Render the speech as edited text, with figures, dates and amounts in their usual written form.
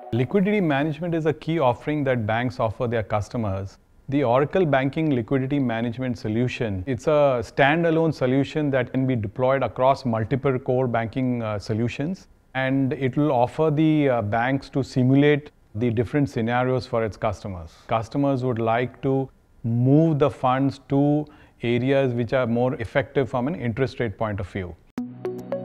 Liquidity management is a key offering that banks offer their customers. The Oracle Banking Liquidity Management solution, it's a standalone solution that can be deployed across multiple core banking solutions, and it will offer the banks to simulate the different scenarios for its customers. Customers would like to move the funds to areas which are more effective from an interest rate point of view.